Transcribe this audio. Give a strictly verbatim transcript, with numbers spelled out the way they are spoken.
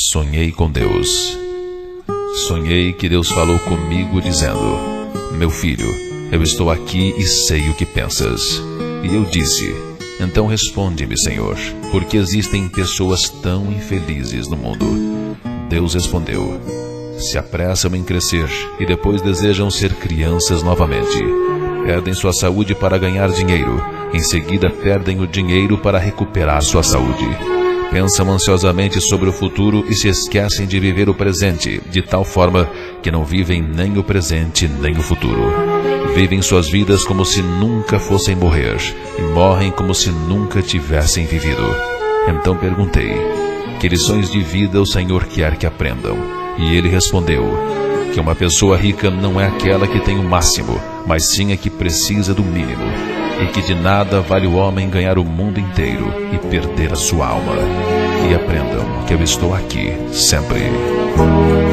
Sonhei com Deus. Sonhei que Deus falou comigo dizendo: meu filho, eu estou aqui e sei o que pensas. E eu disse: então responde-me, Senhor, porque existem pessoas tão infelizes no mundo. Deus respondeu: se apressam em crescer e depois desejam ser crianças novamente. Perdem sua saúde para ganhar dinheiro, em seguida perdem o dinheiro para recuperar sua saúde. Pensam ansiosamente sobre o futuro e se esquecem de viver o presente, de tal forma que não vivem nem o presente nem o futuro. Vivem suas vidas como se nunca fossem morrer e morrem como se nunca tivessem vivido. Então perguntei: que lições de vida o Senhor quer que aprendam? E ele respondeu: que uma pessoa rica não é aquela que tem o máximo, mas sim a que precisa do mínimo. E que de nada vale o homem ganhar o mundo inteiro e perder a sua alma. E aprendam que eu estou aqui sempre.